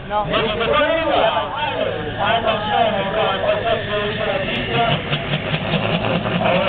No. Attention, encore un passage sur la piste.